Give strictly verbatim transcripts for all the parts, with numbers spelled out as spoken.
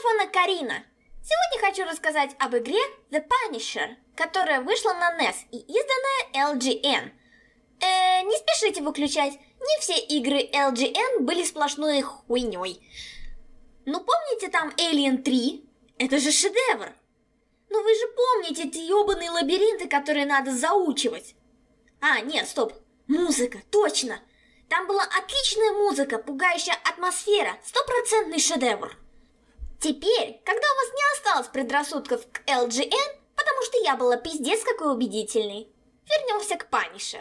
микрофона Карина. Сегодня хочу рассказать об игре The Punisher, которая вышла на нес и изданная эл джи эн. Э, не спешите выключать, не все игры эл джи эн были сплошной хуйней. Ну помните там Alien три? Это же шедевр. Ну вы же помните эти ебаные лабиринты, которые надо заучивать. А, нет, стоп, музыка, точно. Там была отличная музыка, пугающая атмосфера, стопроцентный шедевр. Теперь, когда у вас не осталось предрассудков к эл джи эн, потому что я была пиздец какой убедительной, вернемся к Punisher.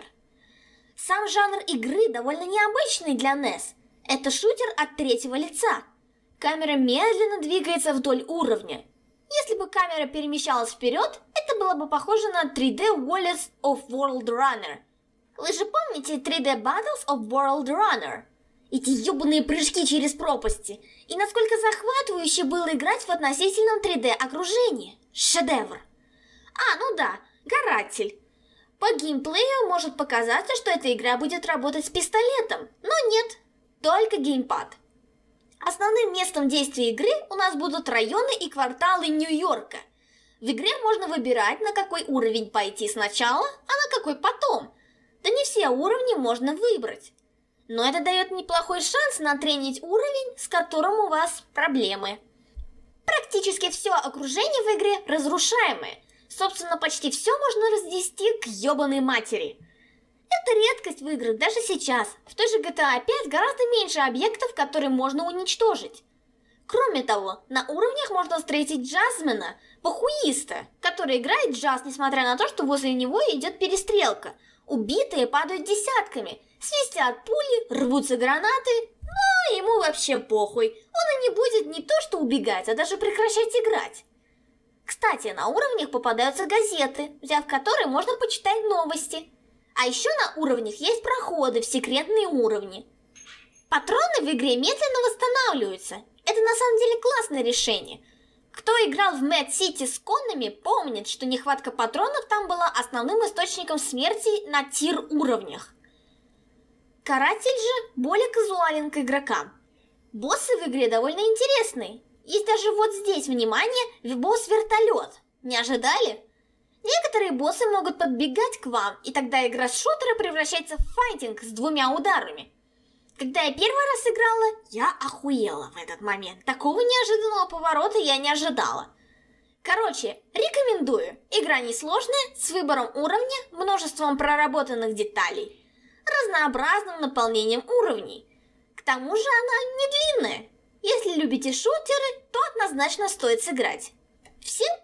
Сам жанр игры довольно необычный для нес. Это шутер от третьего лица. Камера медленно двигается вдоль уровня. Если бы камера перемещалась вперед, это было бы похоже на три дэ Wallace of World Runner. Вы же помните три дэ Battles of World Runner? Эти ёбаные прыжки через пропасти. И насколько захватывающе было играть в относительном три дэ окружении. Шедевр. А, ну да, Каратель. По геймплею может показаться, что эта игра будет работать с пистолетом, но нет, только геймпад. Основным местом действия игры у нас будут районы и кварталы Нью-Йорка. В игре можно выбирать, на какой уровень пойти сначала, а на какой потом. Да не все уровни можно выбрать. Но это дает неплохой шанс натренить уровень, с которым у вас проблемы. Практически все окружение в игре разрушаемое. Собственно, почти все можно разнести к ёбаной матери. Это редкость в играх даже сейчас. В той же джи ти эй пять гораздо меньше объектов, которые можно уничтожить. Кроме того, на уровнях можно встретить джазмена, похуиста, который играет джаз, несмотря на то, что возле него идет перестрелка. Убитые падают десятками, свистят пули, рвутся гранаты, но ему вообще похуй. Он и не будет не то что убегать, а даже прекращать играть. Кстати, на уровнях попадаются газеты, взяв которые можно почитать новости. А еще на уровнях есть проходы в секретные уровни. Патроны в игре медленно восстанавливаются. Это на самом деле классное решение. Кто играл в Mad City с конами, помнит, что нехватка патронов там была основным источником смерти на тир уровнях. Каратель же более казуален к игрокам. Боссы в игре довольно интересные. Есть даже вот здесь, внимание, босс-вертолет. Не ожидали? Некоторые боссы могут подбегать к вам, и тогда игра с шутера превращается в файтинг с двумя ударами. Когда я первый раз играла, я охуела в этот момент. Такого неожиданного поворота я не ожидала. Короче, рекомендую. Игра несложная, с выбором уровня, множеством проработанных деталей, разнообразным наполнением уровней. К тому же она не длинная. Если любите шутеры, то однозначно стоит сыграть. Всем